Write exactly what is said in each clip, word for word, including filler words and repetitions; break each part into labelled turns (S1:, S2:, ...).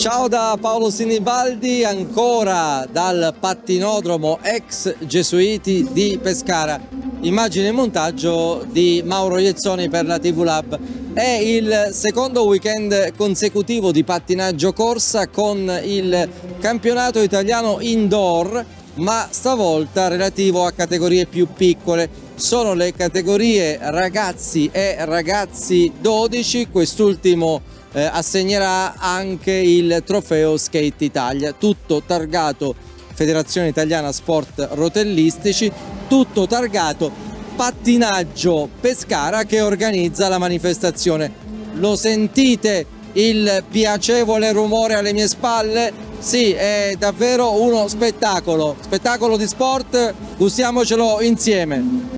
S1: Ciao da Paolo Sinibaldi, ancora dal pattinodromo ex Gesuiti di Pescara. Immagine e montaggio di Mauro Iezzoni per la T V Lab. È il secondo weekend consecutivo di pattinaggio corsa con il campionato italiano indoor, ma stavolta relativo a categorie più piccole. Sono le categorie ragazzi e ragazzi dodici, quest'ultimo eh, assegnerà anche il trofeo Skate Italia, tutto targato Federazione Italiana Sport Rotellistici, tutto targato Pattinaggio Pescara che organizza la manifestazione. Lo sentite il piacevole rumore alle mie spalle? Sì, è davvero uno spettacolo, spettacolo di sport, gustiamocelo insieme.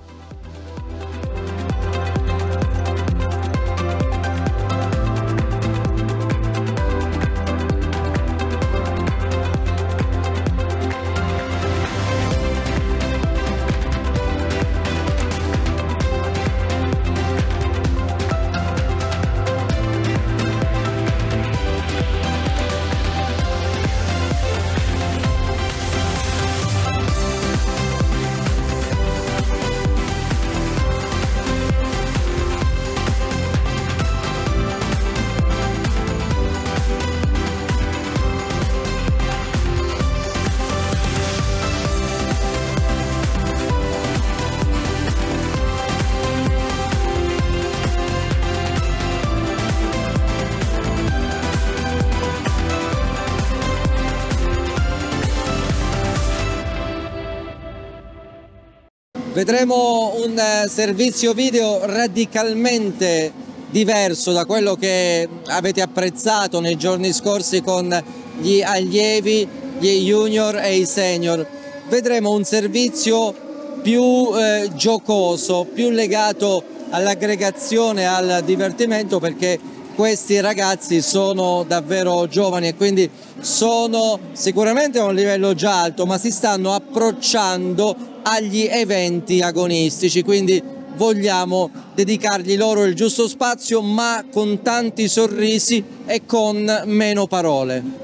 S1: Vedremo un servizio video radicalmente diverso da quello che avete apprezzato nei giorni scorsi con gli allievi, gli junior e i senior. Vedremo un servizio più eh, giocoso, più legato all'aggregazione, al divertimento, perché questi ragazzi sono davvero giovani e quindi sono sicuramente a un livello già alto, ma si stanno approcciando agli eventi agonistici, quindi vogliamo dedicargli loro il giusto spazio, ma con tanti sorrisi e con meno parole.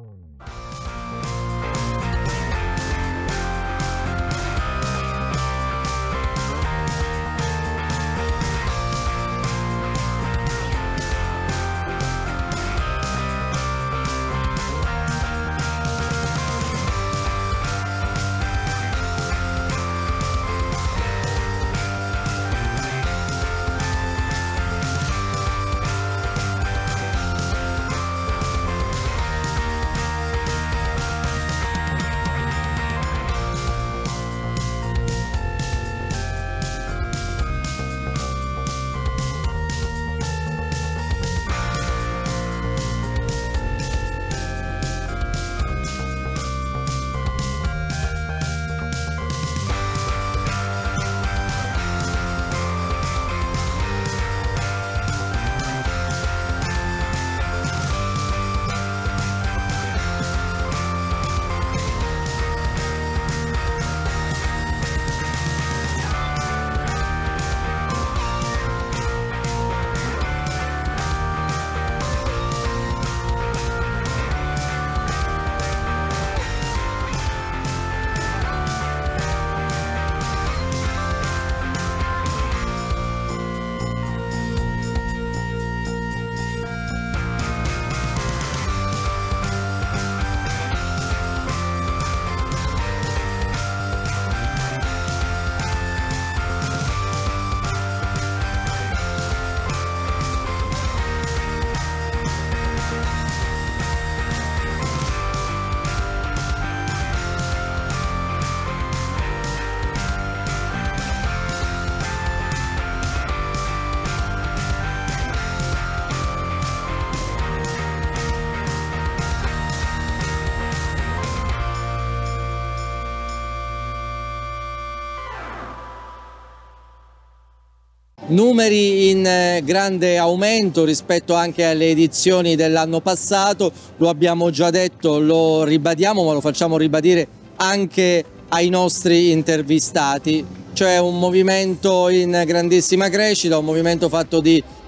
S1: Numeri in grande aumento rispetto anche alle edizioni dell'anno passato, lo abbiamo già detto, lo ribadiamo, ma lo facciamo ribadire anche ai nostri intervistati. Cioè un movimento in grandissima crescita, un movimento fatto di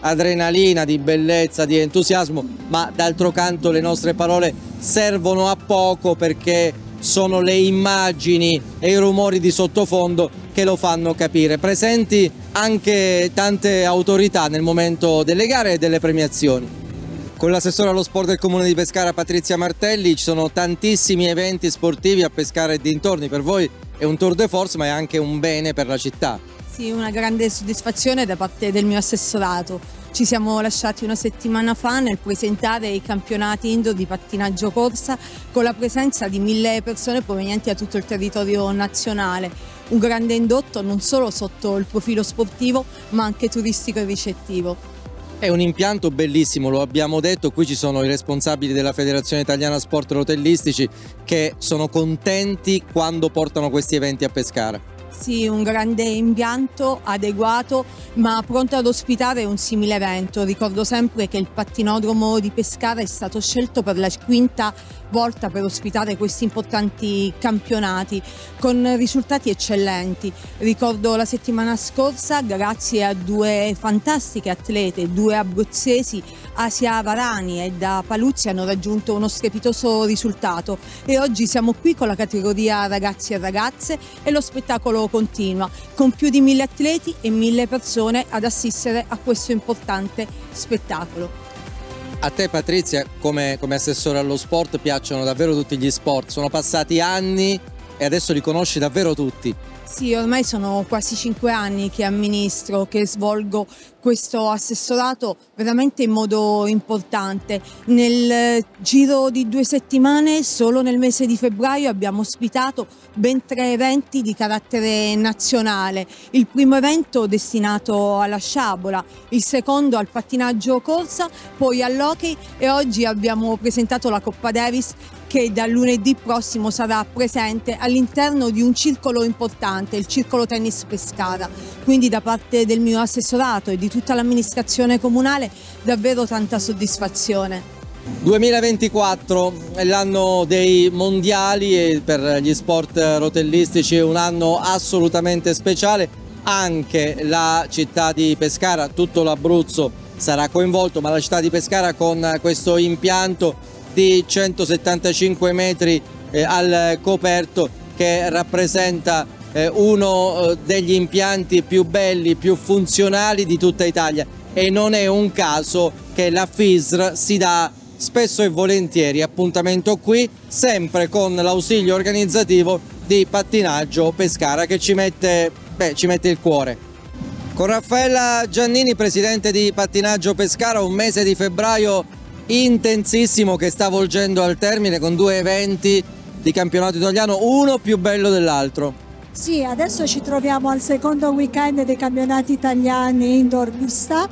S1: adrenalina, di bellezza, di entusiasmo, ma d'altro canto le nostre parole servono a poco perché sono le immagini e i rumori di sottofondo che lo fanno capire. Presenti anche tante autorità nel momento delle gare e delle premiazioni. Con l'assessore allo sport del comune di Pescara Patrizia Martelli ci sono tantissimi eventi sportivi a Pescara e dintorni. Per voi è un tour de force, ma è anche un bene per la città.
S2: Sì, una grande soddisfazione da parte del mio assessorato. Ci siamo lasciati una settimana fa nel presentare i campionati indoor di pattinaggio corsa con la presenza di mille persone provenienti da tutto il territorio nazionale. Un grande indotto non solo sotto il profilo sportivo ma anche turistico e ricettivo.
S1: È un impianto bellissimo, lo abbiamo detto, qui ci sono i responsabili della Federazione Italiana Sport Rotellistici che sono contenti quando portano questi eventi a Pescara.
S2: Sì, un grande impianto adeguato ma pronto ad ospitare un simile evento. Ricordo sempre che il pattinodromo di Pescara è stato scelto per la quinta volta per ospitare questi importanti campionati con risultati eccellenti. Ricordo la settimana scorsa, grazie a due fantastiche atlete, due abruzzesi, Asia Varani e Da Paluzzi, hanno raggiunto uno strepitoso risultato e oggi siamo qui con la categoria ragazzi e ragazze e lo spettacolo continua, con più di mille atleti e mille persone ad assistere a questo importante spettacolo.
S1: A te Patrizia, come, come assessore allo sport, piacciono davvero tutti gli sport, sono passati anni e adesso li conosci davvero tutti.
S2: Sì, ormai sono quasi cinque anni che amministro, che svolgo questo assessorato veramente in modo importante. Nel giro di due settimane, solo nel mese di febbraio, abbiamo ospitato ben tre eventi di carattere nazionale. Il primo evento destinato alla sciabola, il secondo al pattinaggio corsa, poi all'hockey e oggi abbiamo presentato la Coppa Davis che dal lunedì prossimo sarà presente all'interno di un circolo importante, il Circolo Tennis Pescara. Quindi da parte del mio assessorato e di tutta l'amministrazione comunale davvero tanta soddisfazione.
S1: duemilaventiquattro è l'anno dei mondiali e per gli sport rotellistici è un anno assolutamente speciale. Anche la città di Pescara, tutto l'Abruzzo sarà coinvolto, ma la città di Pescara con questo impianto di centosettantacinque metri eh, al coperto che rappresenta eh, uno eh, degli impianti più belli, più funzionali di tutta Italia, e non è un caso che la F I S R si dà spesso e volentieri appuntamento qui, sempre con l'ausilio organizzativo di Pattinaggio Pescara che ci mette, beh, ci mette il cuore. Con Raffaella Giannini, presidente di Pattinaggio Pescara, un mese di febbraio intensissimo che sta volgendo al termine con due eventi di campionato italiano, uno più bello dell'altro.
S3: Sì, adesso ci troviamo al secondo weekend dei campionati italiani indoor pista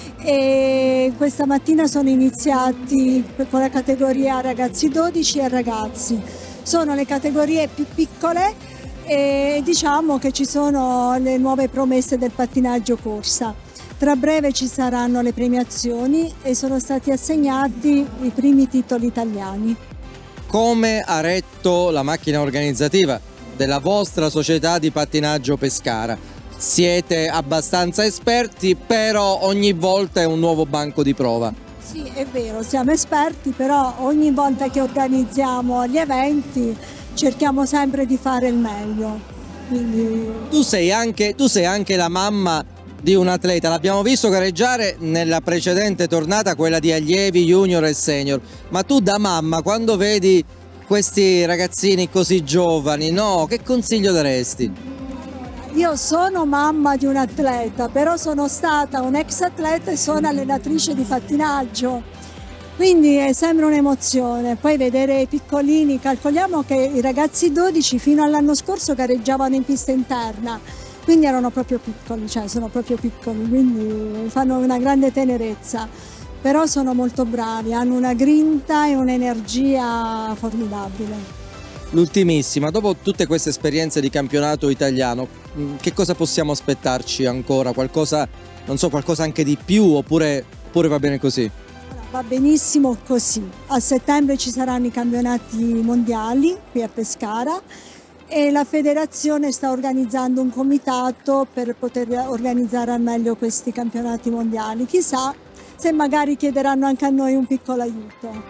S3: e questa mattina sono iniziati con la categoria ragazzi dodici e ragazzi. Sono le categorie più piccole e diciamo che ci sono le nuove promesse del pattinaggio corsa. Tra breve ci saranno le premiazioni e sono stati assegnati i primi titoli italiani.
S1: Come ha retto la macchina organizzativa della vostra società di pattinaggio Pescara? Siete abbastanza esperti, però ogni volta è un nuovo banco di prova.
S3: Sì, è vero, siamo esperti, però ogni volta che organizziamo gli eventi cerchiamo sempre di fare il meglio. Quindi...
S1: Tu sei anche, tu sei anche la mamma di un atleta, l'abbiamo visto gareggiare nella precedente tornata, quella di allievi, junior e senior, ma tu da mamma quando vedi questi ragazzini così giovani, no, che consiglio daresti?
S3: Io sono mamma di un atleta, però sono stata un ex atleta e sono allenatrice di pattinaggio, quindi è sempre un'emozione. Poi vedere i piccolini, calcoliamo che i ragazzi dodici fino all'anno scorso gareggiavano in pista interna, quindi erano proprio piccoli, cioè sono proprio piccoli, quindi fanno una grande tenerezza, però sono molto bravi, hanno una grinta e un'energia formidabile.
S1: L'ultimissima, dopo tutte queste esperienze di campionato italiano, che cosa possiamo aspettarci ancora? Qualcosa, non so, qualcosa anche di più oppure, oppure va bene così?
S3: Va benissimo così, a settembre ci saranno i campionati mondiali qui a Pescara, e la federazione sta organizzando un comitato per poter organizzare al meglio questi campionati mondiali. Chissà se magari chiederanno anche a noi un piccolo aiuto.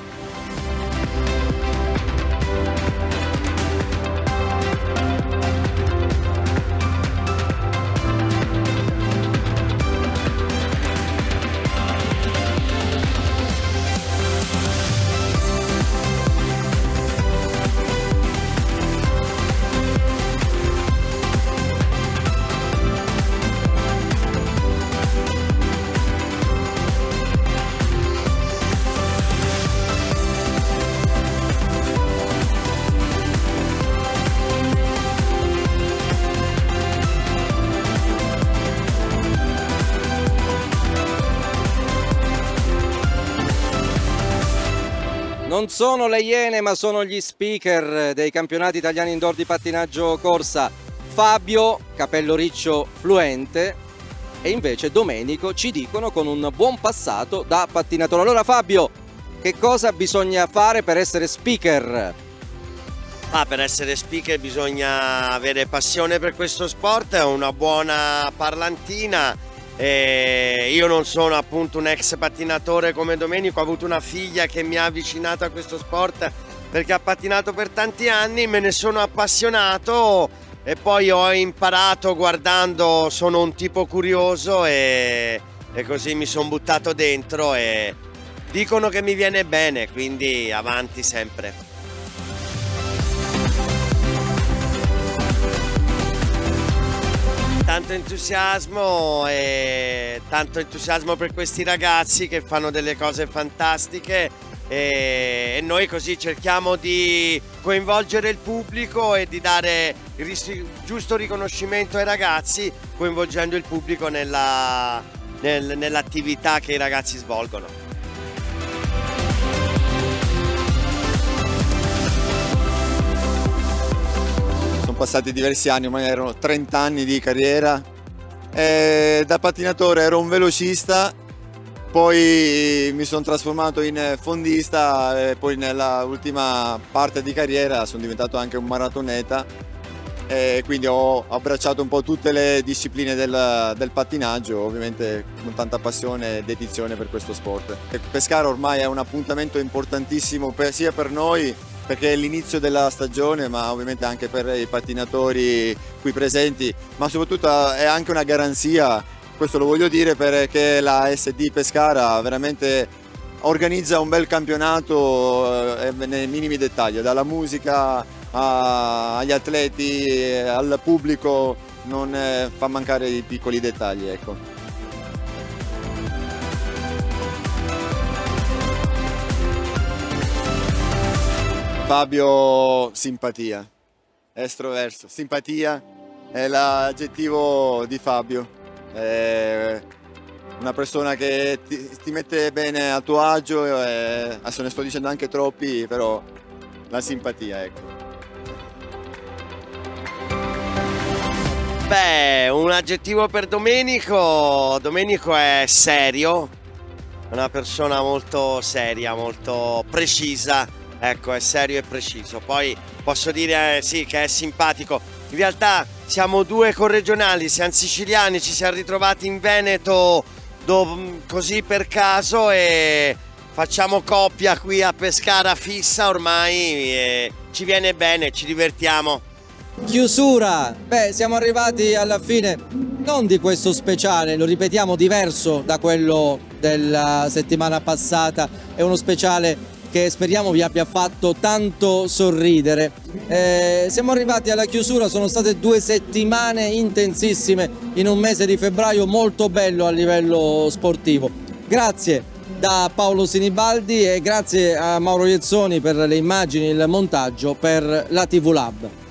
S1: Non sono le Iene, ma sono gli speaker dei campionati italiani indoor di pattinaggio corsa. Fabio, capello riccio fluente, e invece Domenico ci dicono con un buon passato da pattinatore. Allora Fabio, che cosa bisogna fare per essere speaker?
S4: Ah, per essere speaker bisogna avere passione per questo sport, una buona parlantina. E io non sono appunto un ex pattinatore come Domenico, ho avuto una figlia che mi ha avvicinato a questo sport perché ha pattinato per tanti anni, me ne sono appassionato e poi ho imparato guardando, sono un tipo curioso e, e così mi sono buttato dentro e dicono che mi viene bene, quindi avanti sempre. Tanto entusiasmo e tanto entusiasmo per questi ragazzi che fanno delle cose fantastiche e, e noi così cerchiamo di coinvolgere il pubblico e di dare il giusto riconoscimento ai ragazzi, coinvolgendo il pubblico nella, nel, nell'attività che i ragazzi svolgono.
S5: Passati diversi anni, ormai erano trenta anni di carriera e da pattinatore ero un velocista, poi mi sono trasformato in fondista e poi nella ultima parte di carriera sono diventato anche un maratoneta e quindi ho abbracciato un po' tutte le discipline del, del pattinaggio, ovviamente con tanta passione e dedizione per questo sport. Pescara ormai è un appuntamento importantissimo per, sia per noi perché è l'inizio della stagione, ma ovviamente anche per i pattinatori qui presenti, ma soprattutto è anche una garanzia, questo lo voglio dire perché la S D Pescara veramente organizza un bel campionato eh, nei minimi dettagli, dalla musica a, agli atleti, al pubblico, non eh, fa mancare i piccoli dettagli, ecco. Fabio, simpatia, estroverso, simpatia è l'aggettivo di Fabio, è una persona che ti, ti mette bene a tuo agio, e, adesso ne sto dicendo anche troppi, però la simpatia, ecco.
S4: Beh, un aggettivo per Domenico, Domenico è serio, è una persona molto seria, molto precisa. Ecco, è serio e preciso. Poi posso dire eh, sì che è simpatico. In realtà siamo due corregionali, siamo siciliani, ci siamo ritrovati in Veneto do, così per caso e facciamo coppia qui a Pescara fissa ormai e ci viene bene, ci divertiamo.
S1: Chiusura, beh siamo arrivati alla fine non di questo speciale, lo ripetiamo, diverso da quello della settimana passata, è uno speciale che speriamo vi abbia fatto tanto sorridere. Eh, siamo arrivati alla chiusura, sono state due settimane intensissime in un mese di febbraio molto bello a livello sportivo. Grazie da Paolo Sinibaldi e grazie a Mauro Iezzoni per le immagini, il montaggio per la T V Lab.